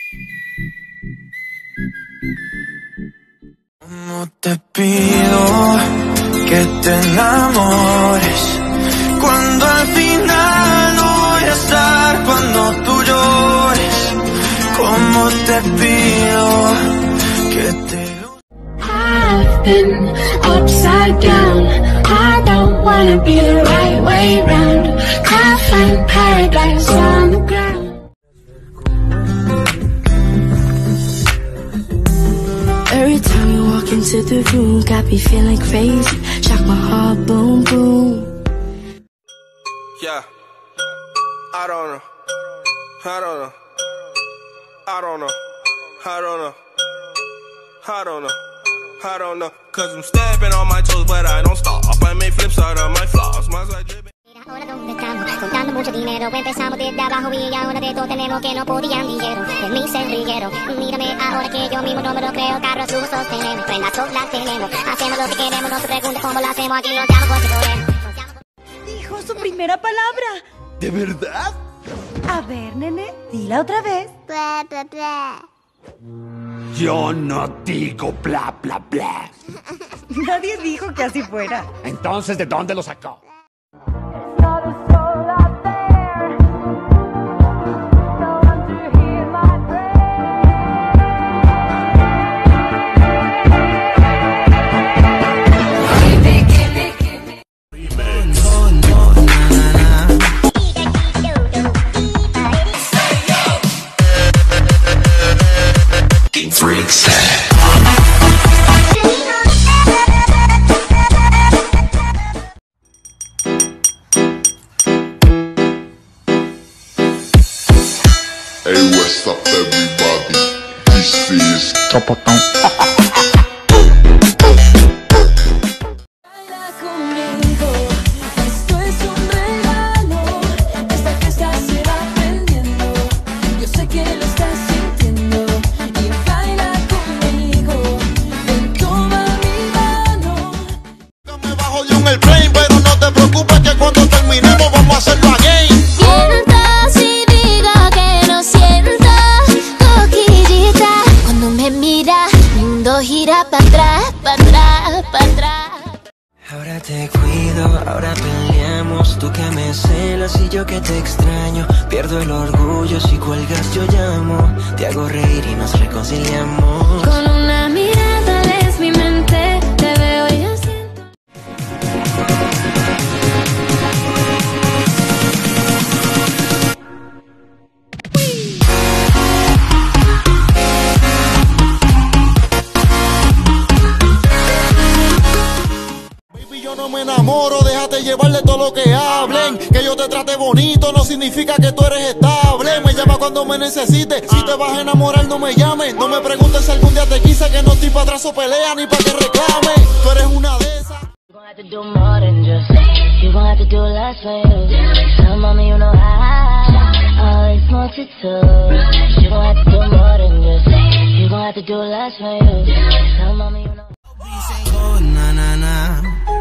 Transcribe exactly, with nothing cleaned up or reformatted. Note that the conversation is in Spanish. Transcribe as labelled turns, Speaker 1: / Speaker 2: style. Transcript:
Speaker 1: No te pido que te enamores cuando al final no voy a estar cuando tú llores. Como te pido que te...
Speaker 2: I've been upside down. I don't wanna be the right way round. I find paradise on the ground. Every time you walk into the room, got me feeling crazy. Shock my heart, boom, boom.
Speaker 3: Yeah, I don't know, I don't know, I don't know, I don't know, I don't know, I don't know. Cause I'm stepping on my toes, but I don't stop. I make flips out of my flaws. Más like dripping.
Speaker 4: Ahora donde estamos, contando mucho dinero. Empezamos desde abajo y ahora de todo tenemos que no podían dijeron. De mi cerriguero, mírame ahora que yo mismo no me lo creo. Carros lujosos tenemos, prendas las tenemos. Hacemos lo que queremos, no se pregunte cómo lo hacemos. Aquí los llamo porque podemos.
Speaker 5: Dijo su primera palabra.
Speaker 6: ¿De verdad?
Speaker 5: A ver, nene, dila otra vez.
Speaker 4: Bla, bla, bla.
Speaker 6: Yo no digo bla, bla, bla.
Speaker 5: Nadie dijo que así fuera.
Speaker 6: Entonces, ¿de dónde lo sacó?
Speaker 1: Freaks.
Speaker 7: Hey, what's up, everybody? This is Topotón.
Speaker 8: El plane, pero no te preocupes que cuando terminemos vamos a hacerlo again.
Speaker 4: Siento si digo que no siento coquillita. Cuando me mira, mundo gira para atrás, para atrás, para atrás.
Speaker 1: Ahora te cuido, ahora peleamos. Tú que me celas y yo que te extraño. Pierdo el orgullo, si cuelgas yo llamo. Te hago reír y nos reconciliamos.
Speaker 4: Con una mirada lees mi mente. Te veo y yo siento.
Speaker 8: Yo no me enamoro, déjate llevar de todo lo que hablen. Que yo te trate bonito no significa que tú eres estable. Me llama cuando me necesites, si te vas a enamorar no me llames. No me preguntes si algún día te quise, que no estoy para atrás o pelea ni para que reclame. Tú eres una de esas.
Speaker 4: You gon' have to do more than just. You gon' have to do less for you. Tell mommy you know how. Always want you to. You gon' have to do more than just. You gon' have to do less for you. Tell mommy you know.
Speaker 1: Oh, na na na.